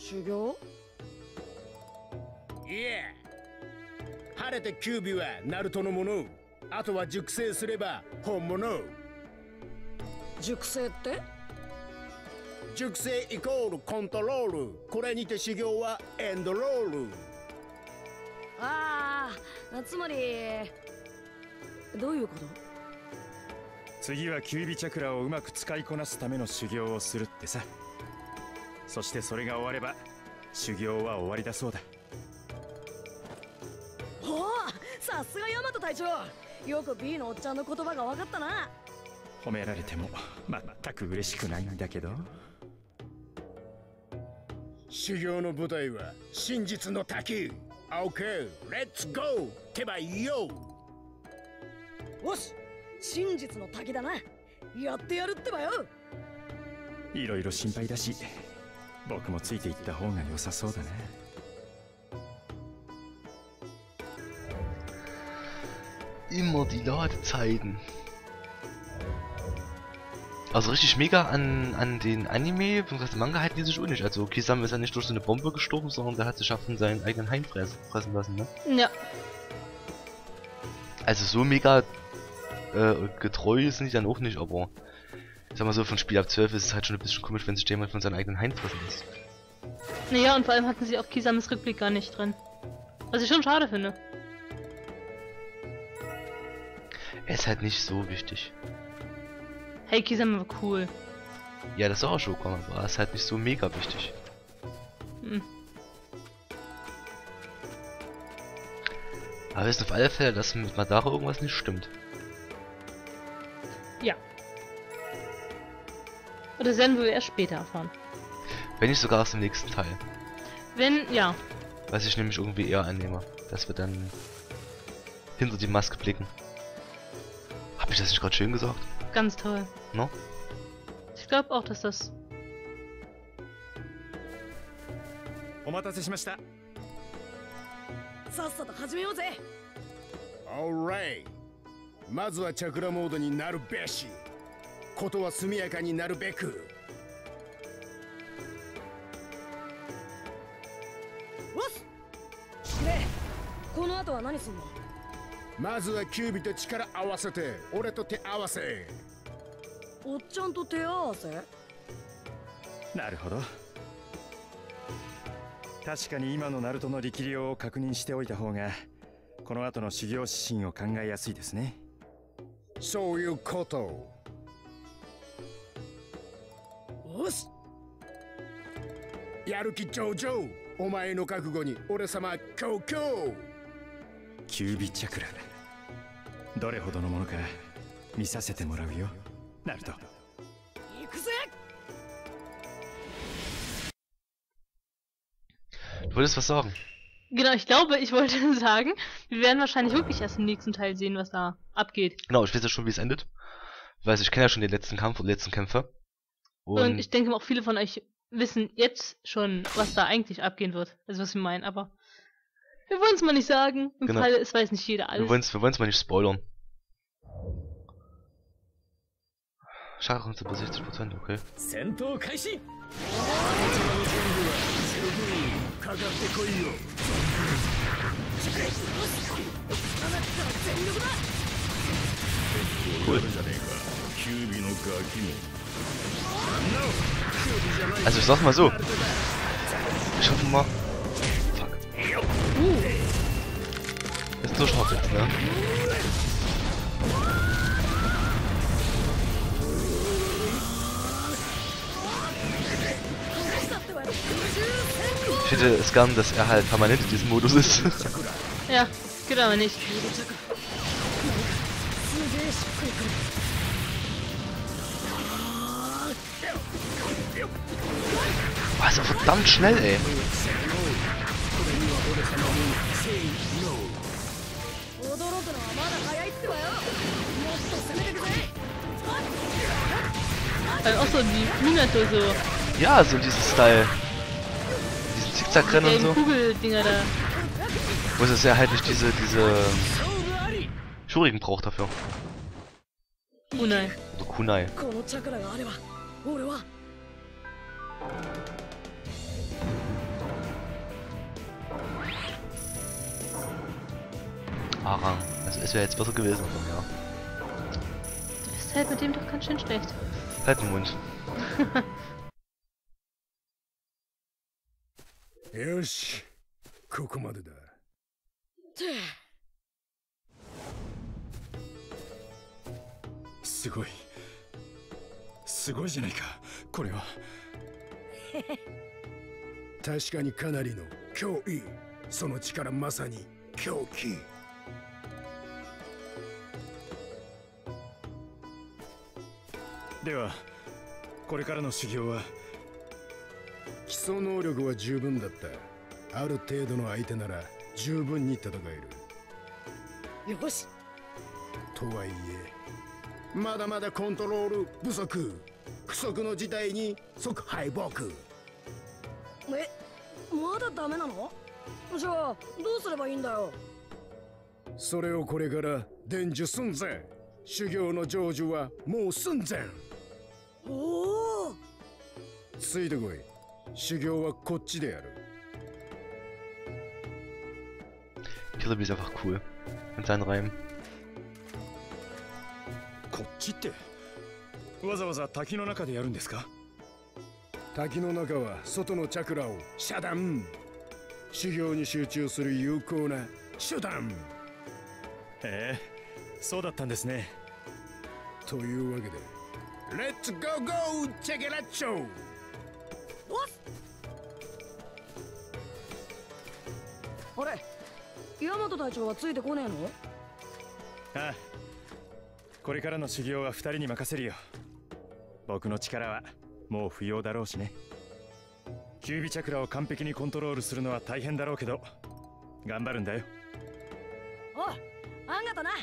修行？ いや、晴れてキュービはナルトのもの。あとは熟成すれば本物。 熟成って？ 熟成イコールコントロール。これにて修行はエンドロール。 ああ、つまりどういうこと？ 次はキュービチャクラをうまく使いこなすための修行をするってさ。そしてそれが終われば修行は終わりだそうだ。 おお、さすがヤマト隊長。よく B のおっちゃんの言葉が分かったな。 褒められても全く嬉しくないんだけど。 修行の舞台は真実の滝。OK、レッツゴーってばいいよ。 よし、真実の滝だな。やってやるってばよ。 いろいろ心配だし、僕もついていった方が良さそうだね。 Immer die Ladezeiten. Also richtig mega an den Anime bzw. Manga halten die sich auch nicht. Also Kisame ist ja nicht durch so eine Bombe gestorben, sondern der hat sich von seinen eigenen Hain fressen lassen, ne? Ja. Also so mega getreu sind die dann auch nicht, aber ich sag mal so, von Spiel ab 12 ist es halt schon ein bisschen komisch, wenn sich jemand von seinen eigenen Hain fressen lässt. Naja, und vor allem hatten sie auch Kisames Rückblick gar nicht drin. Was ich schon schade finde. Er ist halt nicht so wichtig. Hey, Kisame war cool. Ja, das ist auch schon gekommen, aber er ist halt nicht so mega wichtig. Hm. Aber wir wissen auf alle Fälle, dass mit Madara irgendwas nicht stimmt. Ja. Oder das werden wir erst später erfahren. Wenn nicht sogar aus dem nächsten Teil. Wenn, ja. Was ich nämlich irgendwie eher annehme, dass wir dann hinter die Maske blicken. Hab ich das nicht gerade schön gesagt? Ganz toll. No? Ich glaube auch, dass das... お待たせしました。 さっさと始めようぜ。 Alright、まずはチャクラモードになるべし。ことは速やかになるべく。 わっ。で、この後は何すんの？ まずはキュービと力合わせて、俺と手合わせ。 おっちゃんと手合わせ？ なるほど。確かに今のナルトの力量を確認しておいた方が、この後の修行指針を考えやすいですね。 そういうこと。 よし。 やる気上々。お前の覚悟に俺様強々。 キュービチャクラ、どれほどのものか見させてもらうよ、ナルト。 行くぜ。 Du wolltest was sagen? Genau, ich glaube, ich wollte sagen, wir werden wahrscheinlich wirklich erst im nächsten Teil sehen, was da abgeht. Genau, ich weiß ja schon, wie es endet. Weil ich kenne ja schon den letzten Kampf und letzten Kämpfe. Und ich denke auch viele von euch wissen jetzt schon, was da eigentlich abgehen wird. Also was wir meinen, aber wir wollen es mal nicht sagen. Im Genau. Fall, es weiß nicht jeder alles. Wir wollen es mal nicht spoilern. Schade, kommt bei 60%, okay. Cool. Also ich sag's mal so. Ich hoffe mal. Fuck. Ist so scharf jetzt, ne? Ich hätte es gern, dass er halt permanent in diesem Modus ist. Ja, geht aber nicht. Boah, ist doch verdammt schnell, ey. Auch so die Minato so. Ja, so dieses Style. Diesen Zickzack-Rennen und so. Kugeldinger da. Wo es ja halt nicht diese Shuriken braucht dafür. Kunai. Oder Kunai. A-Rang. Also es wäre jetzt besser gewesen, aber ja. Du bist halt mit dem doch ganz schön schlecht. Halt den Mund. よし、ここまでだ。 すごい。すごいじゃないか、これは。 確かにかなりの脅威。その力まさに狂気。 では、これからの修行は。 基礎能力は十分だった。ある程度の相手なら十分に戦える。 よし。 とはいえ、まだまだコントロール不足。不足の事態に即敗北。 まだダメなの？じゃあどうすればいいんだよ。 それをこれから伝授すんぜ。修行の成就はもう寸前。 おお。 ついてこい。修行はこっちでやる。 Killer ist einfach cool. Mit seinen Reimen. こっちって。わざわざ滝の中でやるんですか？ 滝の中は外のチャクラを遮断。修行に集中する有効な手段。 へえ、そうだったんですね。 というわけで、レッツゴーゴーチェケラッチョ。 あれ、ヤマト隊長はついてこねえの？ ああ、これからの修行は2人に任せるよ。僕の力はもう不要だろうしね。キュービチャクラを完璧にコントロールするのは大変だろうけど、頑張るんだよ。 おう、あんがとな。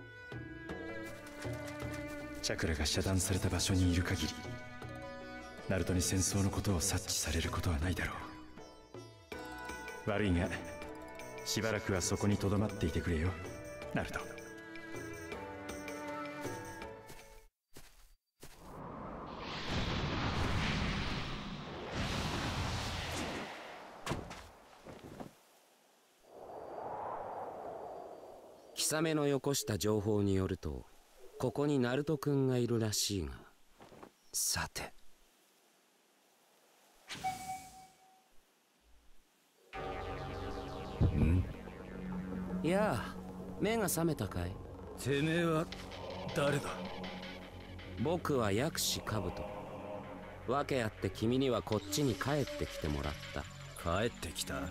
チャクラが遮断された場所にいる限り、ナルトに戦争のことを察知されることはないだろう。悪いが、しばらくはそこに留まっていてくれよ、ナルト。 貴様のよこした情報によると、ここにナルト君がいるらしいが、さて。いやあ、目が覚めたかい？ てめえは誰だ？ 僕は薬師兜。訳あって君にはこっちに帰ってきてもらった。 帰ってきた？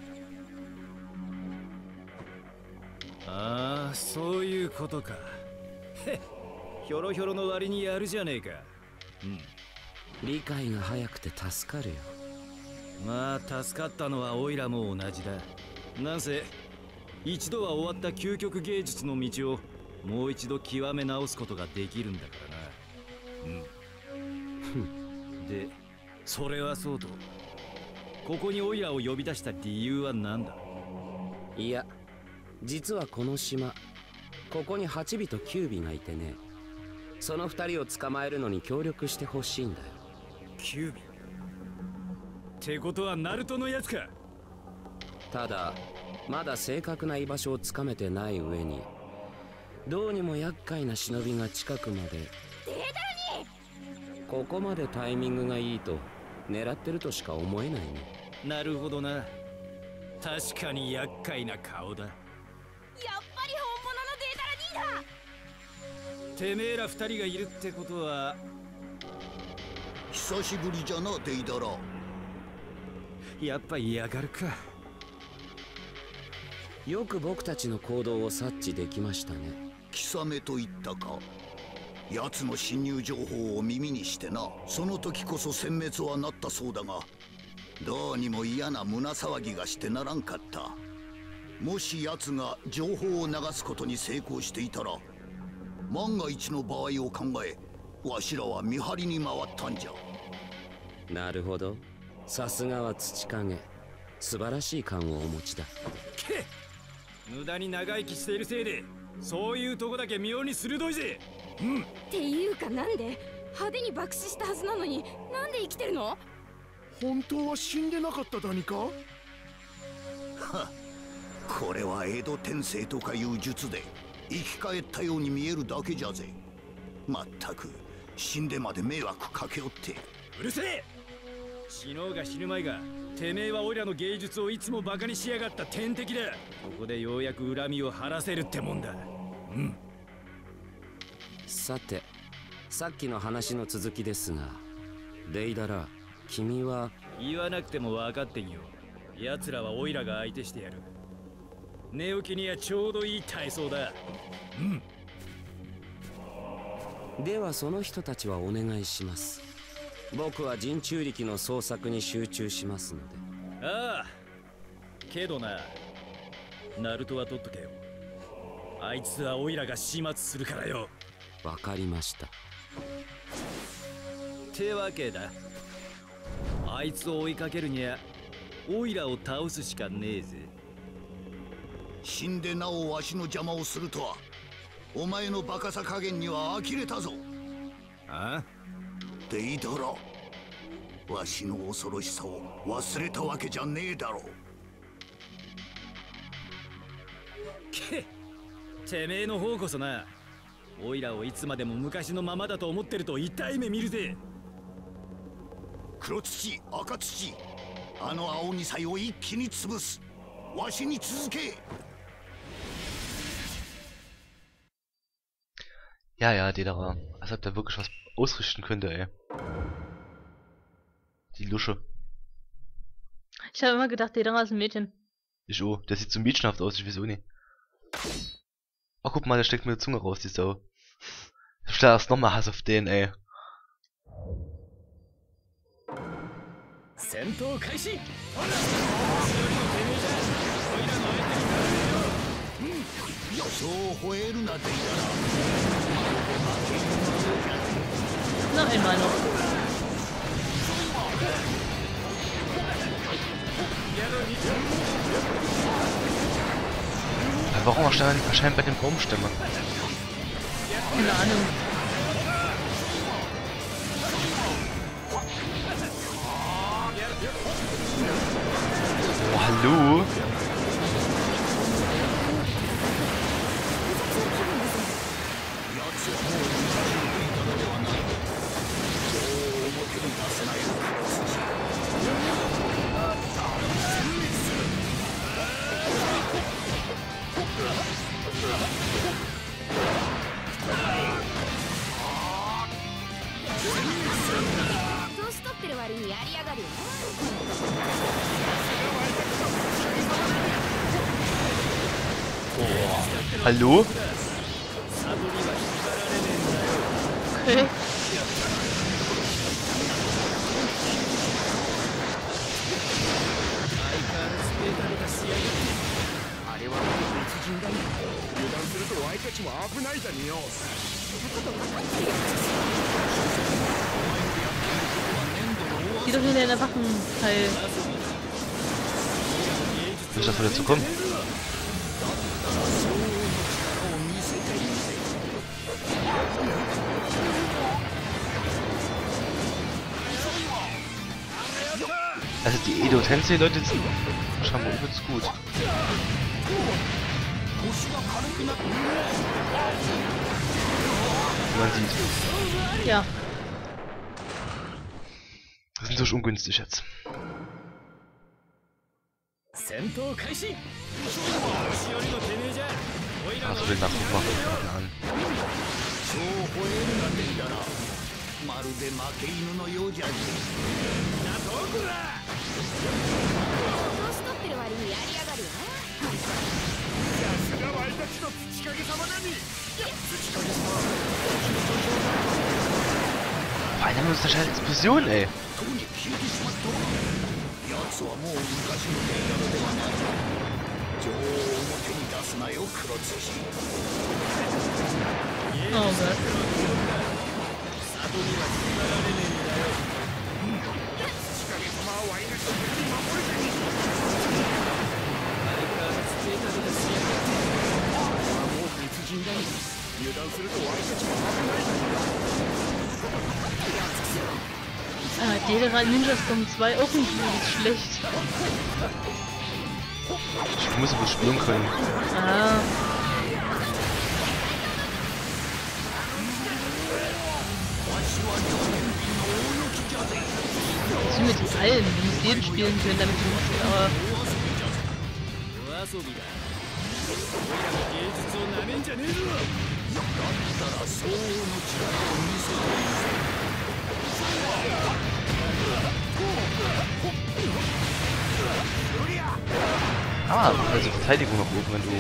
ああ、そういうことか。へっ、ひょろひょろの割にやるじゃねえか。 理解が早くて助かるよ。 まあ助かったのはオイラも同じだ。なんせ一度は終わった究極芸術の道をもう一度極め直すことができるんだからな。で、それはそうと、ここにオイラを呼び出した理由は何だ？ いや、実はこの島、ここに8尾と9尾がいてね、その2人を捕まえるのに協力してほしいんだよ。 9尾ってことはナルトのやつか？ ただまだ正確な居場所をつかめてない上に、どうにも厄介な忍びが近くまで。ここまでタイミングがいいと狙ってるとしか思えないね。 なるほどな。確かに厄介な顔だ。 やっぱり本物のデータラニーだ。 てめえら2人がいるってことは久しぶりじゃな、デイダラ。 やっぱ嫌がるか。 よく僕たちの行動を察知できましたね。 貴様と言ったか。奴の侵入情報を耳にしてな、その時こそ殲滅はなったそうだが、どうにも嫌な胸騒ぎがしてならんかった。もし奴が情報を流すことに成功していたら、万が一の場合を考え、わしらは見張りに回ったんじゃ。 なるほど、さすがは土影。素晴らしい勘をお持ちだ。 け無駄に長生きしているせいで、そういうとこだけ妙に鋭いぜ。 っていうか、なんで派手に爆死したはずなのに、なんで生きてるの？ 本当は死んでなかっただにか？ これは江戸天聖とかいう術で生き返ったように見えるだけじゃぜ。まったく死んでまで迷惑かけおって。 うるせえ。死のうが死ぬまいが、てめえはオイラの芸術をいつもバカにしやがった天敵だ。ここでようやく恨みを晴らせるってもんだ。うん。 さて、さっきの話の続きですが、デイダラ、君は。 言わなくても分かってんよ。奴らはオイラが相手してやる。寝起きにはちょうどいい体操だ。 うん。ではその人たちはお願いします。僕は人中力の捜索に集中しますので。 ああ。けどな、ナルトは取っとけよ。あいつはオイラが始末するからよ。 わかりました。 ってわけだ。あいつを追いかけるにはオイラを倒すしかねえぜ。 死んでなおわしの邪魔をするとは、お前のバカさ加減には呆れたぞ。 ああ、 デイドラ、わしの恐ろしさを忘れたわけじゃねえだろう。 てめえの方こそな、オイラをいつまでも昔のままだと思ってると痛い目見るぜ。 黒土、赤土、あの青二才を一気に潰す。わしに続け。 Ja, ja, Dedera. Als ob der wirklich was ausrichten könnte, ey. Die Lusche. Ich habe immer gedacht, Dedera ist ein Mädchen. Ich auch. Der sieht so mädchenhaft aus, ich weiß auch nicht. Ach, guck mal, der steckt mir die Zunge raus, die Sau. Ich stelle erst nochmal Hass auf den, ey. Noch einmal noch. Warum erscheint bei den Baumstämmen? Keine Ahnung. Oh, hallo? Hallo? Okay. Die doch in der Wachenteil. Ist das wieder zu kommen? Also die Edo Tensei Leute sind scheinbar übelst gut. Wie man sieht. Ja. Das ist natürlich ungünstig jetzt. Also den Nachdruck machen wir an. まるで負け犬のようじゃねえ。などこだ。年取ってる割にやりやがるよな。さすがワイたちの土影様だに。土影様。 Vor allem haben wir uns da schnell Explosion, ey. とに消えてしまった。奴はもう昔のデイダラではない。情を表に出すなよ、黒土。には引っ張られねえんだよ。土影様はワイがしっかり守るべき。相変わらずデータで仕上がって。あれはもう別人だに。油断するとワイたちも危ないだよ。 Dedera Ninjas kommen 2 auch nicht wirklich schlecht. Ich muss aber spüren können. Ah. Das ist mit allen. Du musst jeden spielen können, damit du musst, aber. Ah, also Verteidigung nach oben, wenn du.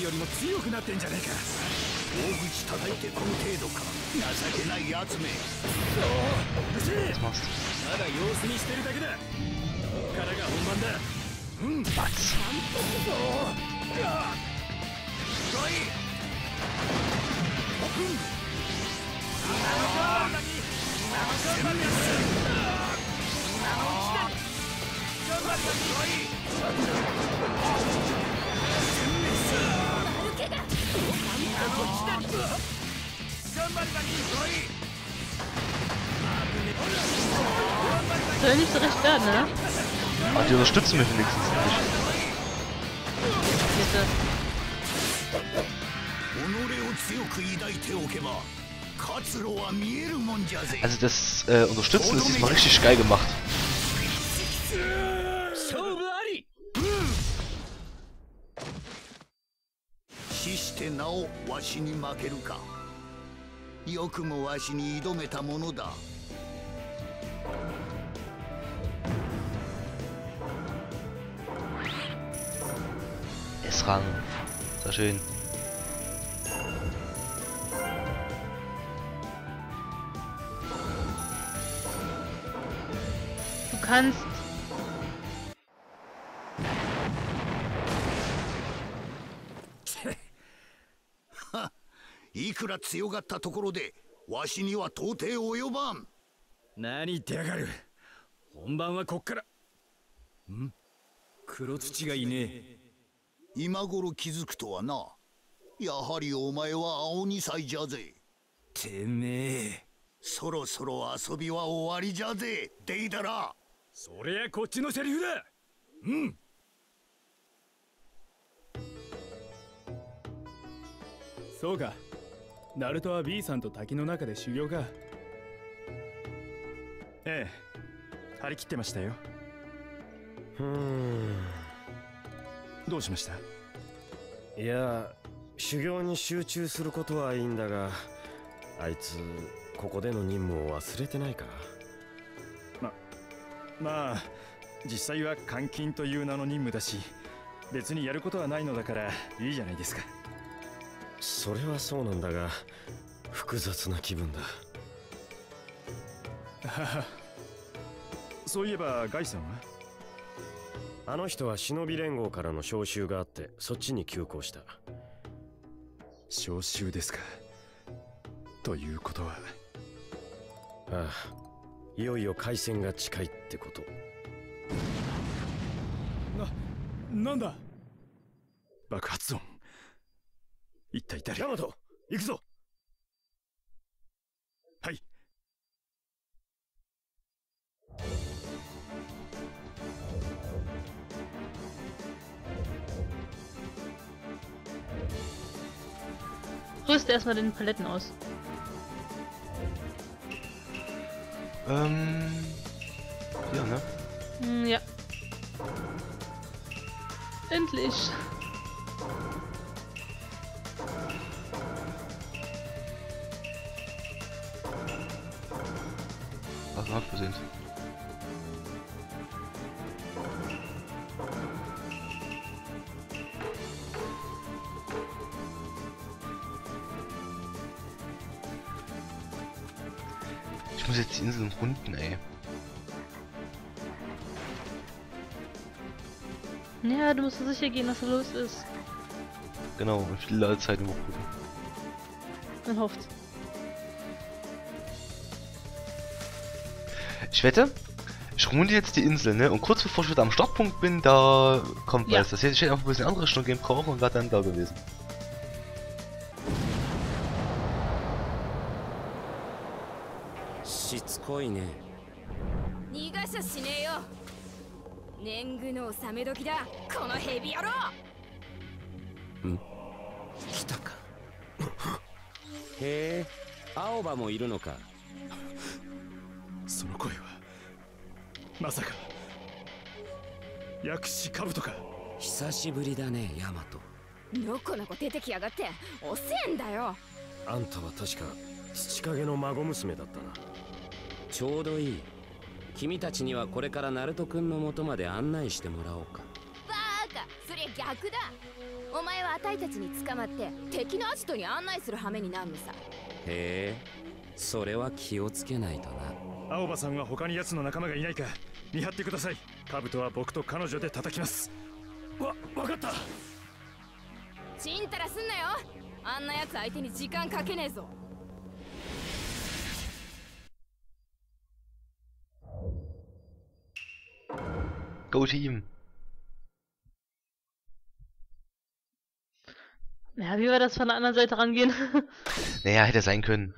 Was machst du? Was? Soll nicht so recht werden, ne? Aber die unterstützen mich wenigstens nicht. Bitte. Also das Unterstützen ist diesmal richtig geil gemacht. S-Rang. Sehr schön. Du kannst. いくら強がったところでわしには到底及ばん。 何言ってやがる。本番はこっから。ん？黒土がいねえ。 今頃気づくとはな。やはりお前は青二歳じゃぜ。 てめえ。 そろそろ遊びは終わりじゃぜ、デイダラ。 そりゃこっちのセリフだ。うん。 そうか。ナルトは B さんと滝の中で修行か。 ええ、張り切ってましたよ。どうしました？ いや、修行に集中することはいいんだが、あいつここでの任務を忘れてないか？ まあ実際は監禁という名の任務だし、別にやることはないのだからいいじゃないですか。 それはそうなんだが、複雑な気分だ。 そういえばガイさんは？ あの人は忍び連合からの招集があってそっちに急行した。 招集ですか。ということは、 ああ、いよいよ開戦が近いってこと。 なんだ？ 爆発音。一体誰？ ヤマト、行くぞ。 はい。 Rüste erstmal den Paletten aus. Ja, ne? Ja. Endlich. Was hat gesehen? Ich muss jetzt die Inseln runden, ey. Ja, du musst sicher gehen, was da los ist. Genau, und viel Ladezeit im Hochgucken. Man hofft. Ich wette, ich runde jetzt die Insel, ne? Und kurz bevor ich wieder am Startpunkt bin, da kommt was. Das heißt, ich hätte einfach ein bisschen andere Richtung gehen brauchen und war dann da gewesen. 年貢の納め時だ、このヘビ野郎。 来たか。へえ、青葉もいるのか。 その声はまさか薬師兜か。 久しぶりだね、ヤマト。 のこのこ出てきやがって、遅えんだよ。 あんたは確か土影の孫娘だったな。 ちょうどいい。君たちにはこれからナルト君の元まで案内してもらおうか。 バーカ、そりゃ逆だ。お前はあたいたちに捕まって敵のアジトに案内する羽目になるのさ。 へえ、それは気をつけないとな。 青葉さんは他に奴の仲間がいないか見張ってください。兜は僕と彼女で叩きます。わかった。 ちんたらすんなよ。あんなやつ相手に時間かけねえぞ。 Go Team! Ja, wie wir das von der anderen Seite rangehen? Naja, hätte sein können.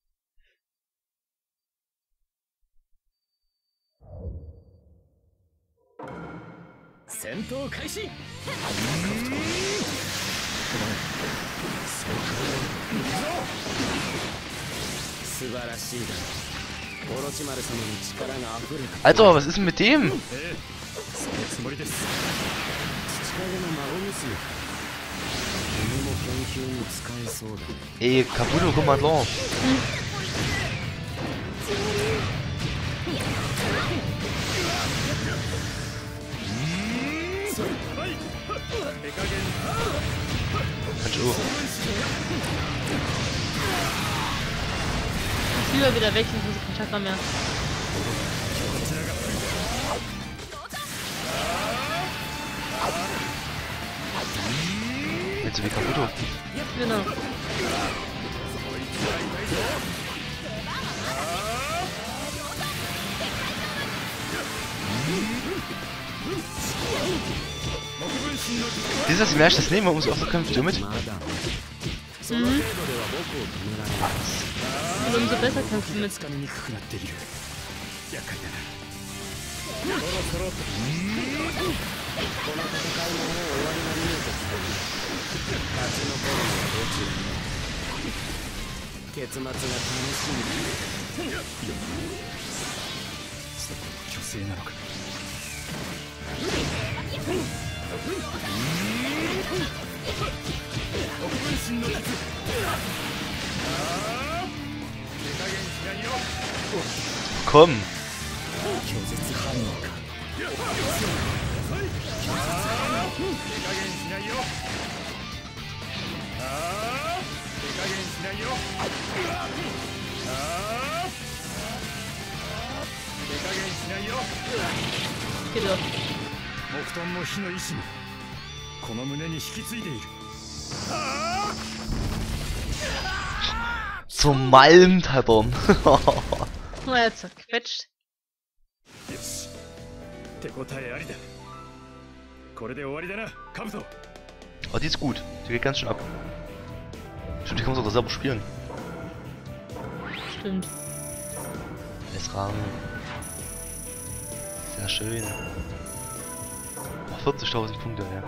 Alter, was ist denn mit dem? Ey, Kabuto, komm mal klar. Kannst du auch. Lieber wieder weg, sonst ist kein Chakra mehr. Jetzt so wie Kabuto. Genau. Dieses Jahr das nehmen, um es auch so kämpft damit. Und umso besser kämpfen mit. Komm! Zum Malmtattern! Oh, er hat zerquetscht. Oh, die ist gut. Die geht ganz schön ab. Stimmt, die kann man sogar selber spielen. Stimmt. Rahmen. Sehr schön. Oh, 40.000 Punkte, ja.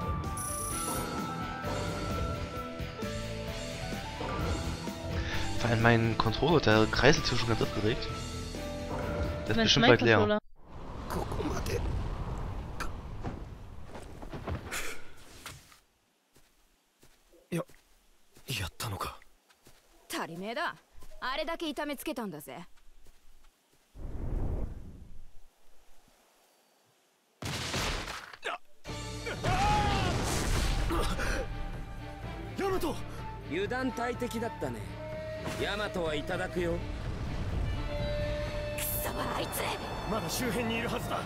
Vor allem mein Controller, der kreiselt hier schon ganz aufgeregt. Der ist bestimmt bald leer. やったのか。足りねえだ。あれだけ痛めつけたんだぜ。 ヤマト、油断大敵だったね。ヤマトはいただくよ。 くそばあいつ。 まだ周辺にいるはずだ。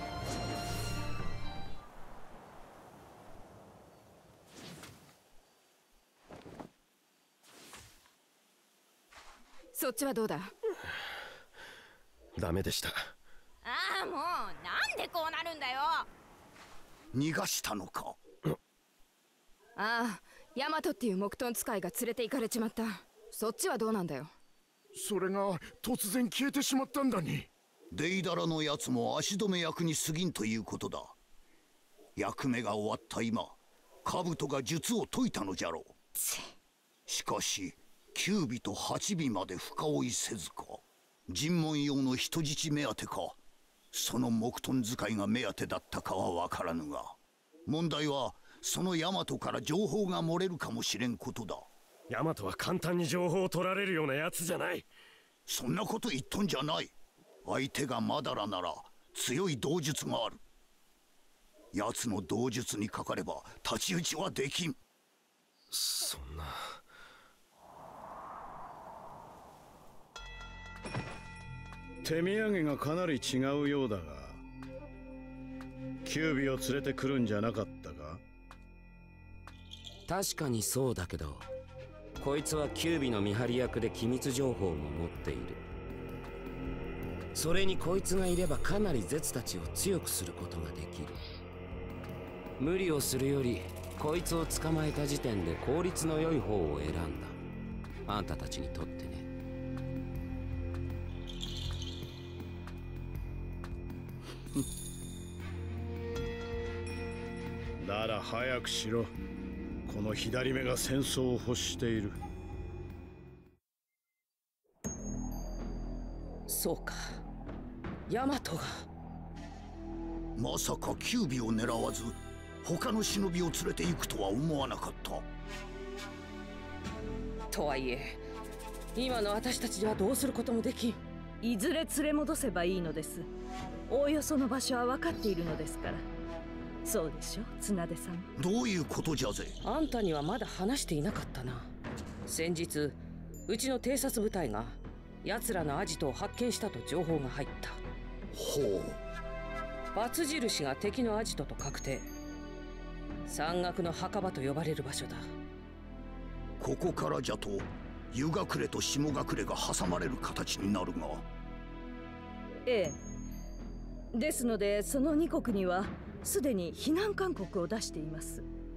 そっちはどうだ。 ダメでした。 ああ、もうなんでこうなるんだよ。 逃がしたのか。 ああ、ヤマトっていう木遁使いが連れて行かれちまった。そっちはどうなんだよ。 それが突然消えてしまったんだに。 デイダラのやつも足止め役に過ぎんということだ。役目が終わった今、兜が術を解いたのじゃろう。しかし九尾と八尾まで深追いせずか。尋問用の人質目当てか、その木遁使いが目当てだったかは分からぬが、問題はそのヤマトから情報が漏れるかもしれんことだ。 ヤマトは簡単に情報を取られるようなやつじゃない。 そんなこと言っとんじゃない。相手がマダラなら強い道術がある。奴の道術にかかれば太刀打ちはできん。 そんな。 手土産がかなり違うようだが、キュービを連れてくるんじゃなかったか。 確かにそうだけど、こいつはキュービの見張り役で機密情報も持っている。それにこいつがいればかなりゼツたちを強くすることができる。無理をするよりこいつを捕まえた時点で効率の良い方を選んだ。あんたたちにとってね。 なら早くしろ。この左目が戦争を欲している。 そうか、ヤマトが。 まさかキュービを狙わず他の忍びを連れて行くとは思わなかった。 とはいえ今の私たちではどうすることもできん。いずれ連れ戻せばいいのです。おおよその場所は分かっているのですから。そうでしょ、綱出さん。 どういうことじゃぜ。 あんたにはまだ話していなかったな。先日うちの偵察部隊が奴らのアジトを発見したと情報が入った。 ほう。バツ印が敵のアジトと確定。山岳の墓場と呼ばれる場所だ。 ここからじゃと湯隠れと下隠れが挟まれる形になるが。 ええ。ですのでその2国にはすでに避難勧告を出しています。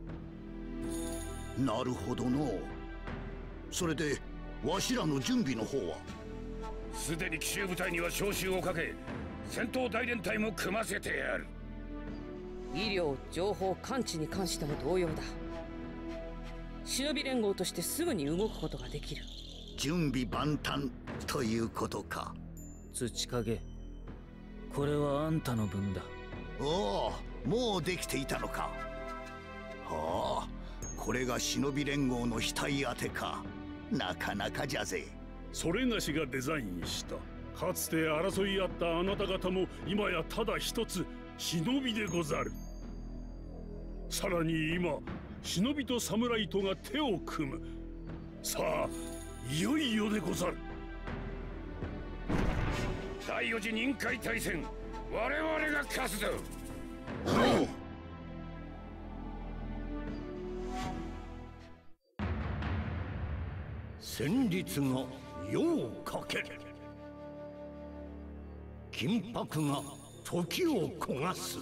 なるほどの。それでわしらの準備の方は。 すでに奇襲部隊には招集をかけ、戦闘大連隊も組ませてやる。 医療、情報、感知に関しても同様だ。忍び連合としてすぐに動くことができる。 準備万端ということか。 土影、これはあんたの分だ。 おお、もうできていたのか。はあ、これが忍び連合の額当てか。なかなかじゃぜ。 それがしがデザインした。かつて争い合ったあなた方も今やただ一つ忍びでござる。さらに今忍びと侍とが手を組む。さあいよいよでござる。 第4次任海大戦、我々が勝つぞ。 戦慄が夜をかける。緊迫が時を焦がす。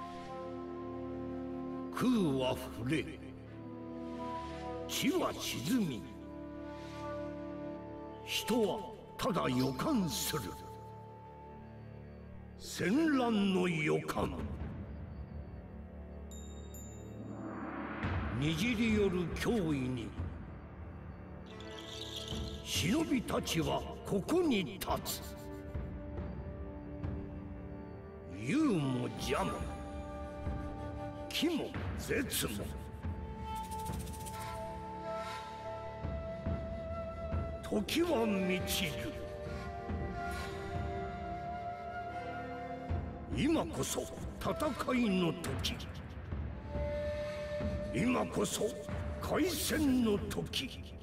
空は触れ、地は沈み、人はただ予感する。戦乱の予感。にじり寄る脅威に忍びたちはここに立つ。勇も邪も気も絶も時は満ちる。今こそ戦いの時。今こそ開戦の時。